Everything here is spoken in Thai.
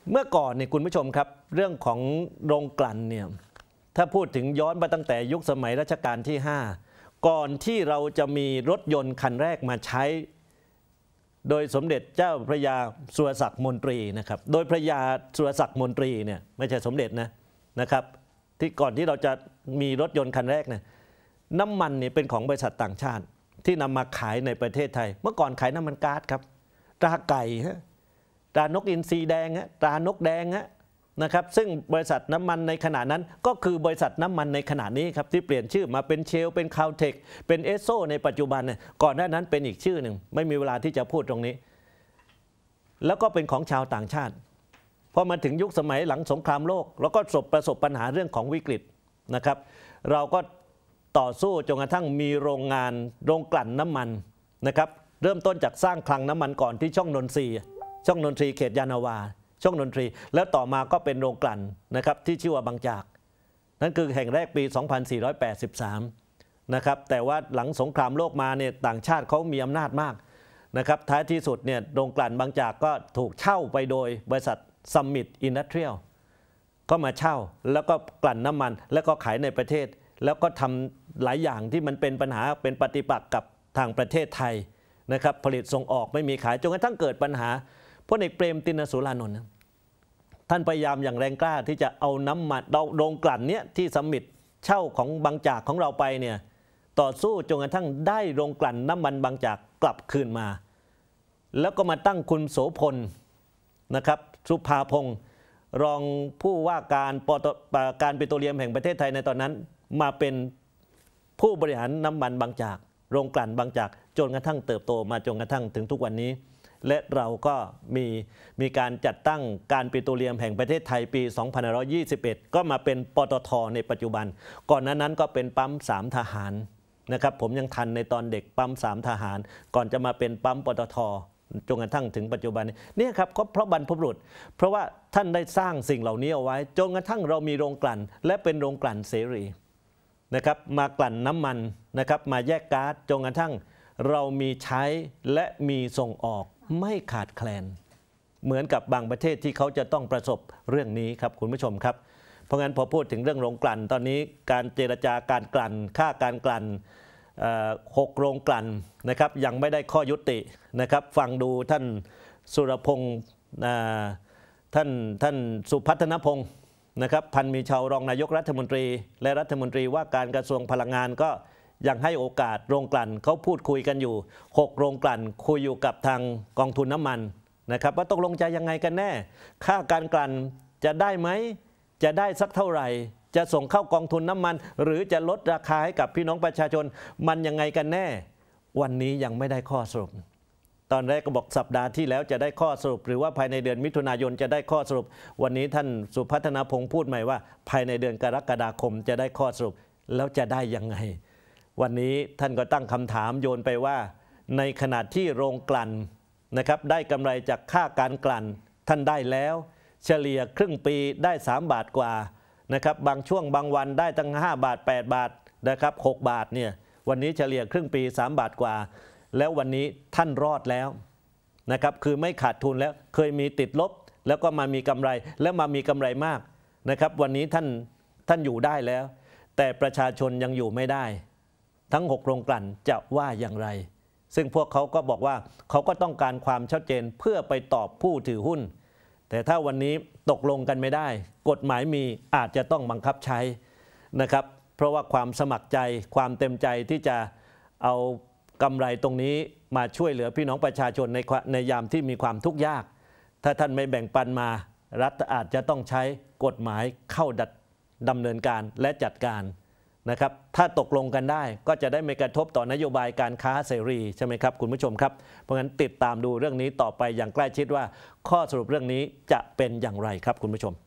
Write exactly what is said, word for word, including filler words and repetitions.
เมื่อก่อนเนี่ยคุณผู้ชมครับเรื่องของโรงกลั่นเนี่ยถ้าพูดถึงย้อนมาตั้งแต่ยุคสมัยรัชกาลที่ห้าก่อนที่เราจะมีรถยนต์คันแรกมาใช้โดยสมเด็จเจ้าพระยาสุรศักดิ์มนตรีนะครับโดยพระยาสุรศักดิ์มนตรีเนี่ยไม่ใช่สมเด็จนะนะครับที่ก่อนที่เราจะมีรถยนต์คันแรกเนี่ยน้ำมันเนี่ยเป็นของบริษัทต่างชาติที่นำมาขายในประเทศไทยเมื่อก่อนขายน้ำมันก๊าซครับตราไก่ฮะตรานกอินทรีแดงฮะตรานกแดงฮะนะครับซึ่งบริษัทน้ำมันในขณะนั้นก็คือบริษัทน้ำมันในขณะนี้ครับที่เปลี่ยนชื่อมาเป็นเชลเป็นคาวเทคเป็นเอสโซในปัจจุบันเนี่ยก่อนหน้านั้นเป็นอีกชื่อหนึ่งไม่มีเวลาที่จะพูดตรงนี้แล้วก็เป็นของชาวต่างชาติพอมาถึงยุคสมัยหลังสงครามโลกเราก็ประสบปัญหาเรื่องของวิกฤตนะครับเราก็ต่อสู้จนกระทั่งมีโรงงานโรงกลั่นน้ำมันนะครับเริ่มต้นจากสร้างคลังน้ำมันก่อนที่ช่องนนทรีช่องนนทรีเขตยานาวาช่องนนทรีแล้วต่อมาก็เป็นโรงกลั่นนะครับที่ชื่อว่าบางจากนั่นคือแห่งแรกปี สองพันสี่ร้อยแปดสิบสาม นะครับแต่ว่าหลังสงครามโลกมาเนี่ยต่างชาติเขามีอำนาจมากนะครับท้ายที่สุดเนี่ยโรงกลั่นบางจากก็ถูกเช่าไปโดยบริษัทซัมมิตอินดัสเทรียลก็มาเช่าแล้วก็กลั่นน้ำมันแล้วก็ขายในประเทศแล้วก็ทำหลายอย่างที่มันเป็นปัญหาเป็นปฏิปักษ์กับทางประเทศไทยนะครับผลิตส่งออกไม่มีขายจนกระทั่งเกิดปัญหาพลเอกเปรมติณสูรานนท์ท่านพยายามอย่างแรงกล้าที่จะเอาน้ำมันโรงกลั่นเนี้ยที่ซัมมิตเช่าของบางจากของเราไปเนี่ยต่อสู้จนกระทั่งได้โรงกลั่นน้ำมันบางจากกลับคืนมาแล้วก็มาตั้งคุณโสพลนะครับสุภาพงศ์รองผู้ว่าการปตการปิโตรเลียมแห่งประเทศไทยในตอนนั้นมาเป็นผู้บริหารน้ำมันบางจากโรงกลั่นบางจากจนกระทั่งเติบโตมาจนกระทั่งถึงทุกวันนี้และเราก็มีมีการจัดตั้งการปิโตรเลียมแห่งประเทศไทยปี สองพันห้าร้อยยี่สิบเอ็ด ก็มาเป็นปตท.ในปัจจุบันก่อนนั้นนั้นก็เป็นปั๊มสามทหารนะครับผมยังทันในตอนเด็กปั๊มสามทหารก่อนจะมาเป็นปั๊มปตท.จนกระทั่งถึงปัจจุบันนี่ครับก็เพราะบรรพบุรุษเพราะว่าท่านได้สร้างสิ่งเหล่านี้เอาไว้จนกระทั่งเรามีโรงกลั่นและเป็นโรงกลั่นเสรีนะครับมากลั่นน้ำมันนะครับมาแยกก๊าซจนกระทั่งเรามีใช้และมีส่งออกไม่ขาดแคลนเหมือนกับบางประเทศที่เขาจะต้องประสบเรื่องนี้ครับคุณผู้ชมครับเพราะงั้นพอพูดถึงเรื่องโรงกลั่นตอนนี้การเจรจาการกลั่นค่าการกลั่นหกโรงกลั่นนะครับยังไม่ได้ข้อยุตินะครับฟังดูท่านสุรพงศ์ท่านท่านสุพัฒนพงศ์นะครับพันมีชาวรองนายกรัฐมนตรีและรัฐมนตรีว่าการกระทรวงพลังงานก็ยังให้โอกาสโรงกลั่นเขาพูดคุยกันอยู่หกโรงกลั่นคุยอยู่กับทางกองทุนน้ำมันนะครับว่าตกลงจะยังไงกันแน่ค่าการกลั่นจะได้ไหมจะได้สักเท่าไหร่จะส่งเข้ากองทุนน้ำมันหรือจะลดราคาให้กับพี่น้องประชาชนมันยังไงกันแน่วันนี้ยังไม่ได้ข้อสรุปตอนแรกก็บอกสัปดาห์ที่แล้วจะได้ข้อสรุปหรือว่าภายในเดือนมิถุนายนจะได้ข้อสรุปวันนี้ท่านสุพัฒนพงศ์พูดใหม่ว่าภายในเดือนกรกฎาคมจะได้ข้อสรุปแล้วจะได้ยังไงวันนี้ท่านก็ตั้งคำถามโยนไปว่าในขณะที่โรงกลั่นนะครับได้กำไรจากค่าการกลั่นท่านได้แล้วเฉลี่ยครึ่งปีได้สามบาทกว่านะครับบางช่วงบางวันได้ตั้งห้าบาทแปดบาทนะครับหกบาทเนี่ยวันนี้เฉลี่ยครึ่งปีสามบาทกว่าแล้ววันนี้ท่านรอดแล้วนะครับคือไม่ขาดทุนแล้วเคยมีติดลบแล้วก็มามีกำไรแล้วมามีกำไรมากนะครับวันนี้ท่านท่านอยู่ได้แล้วแต่ประชาชนยังอยู่ไม่ได้ทั้งหกโรงกลั่นจะว่าอย่างไรซึ่งพวกเขาก็บอกว่าเขาก็ต้องการความชัดเจนเพื่อไปตอบผู้ถือหุ้นแต่ถ้าวันนี้ตกลงกันไม่ได้กฎหมายมีอาจจะต้องบังคับใช้นะครับเพราะว่าความสมัครใจความเต็มใจที่จะเอากำไรตรงนี้มาช่วยเหลือพี่น้องประชาชนในในยามที่มีความทุกข์ยากถ้าท่านไม่แบ่งปันมารัฐอาจจะต้องใช้กฎหมายเข้าดำเนินการและจัดการนะครับถ้าตกลงกันได้ก็จะได้ไม่กระทบต่อนโยบายการค้าเสรีใช่ไหมครับคุณผู้ชมครับเพราะงั้นติดตามดูเรื่องนี้ต่อไปอย่างใกล้ชิดว่าข้อสรุปเรื่องนี้จะเป็นอย่างไรครับคุณผู้ชม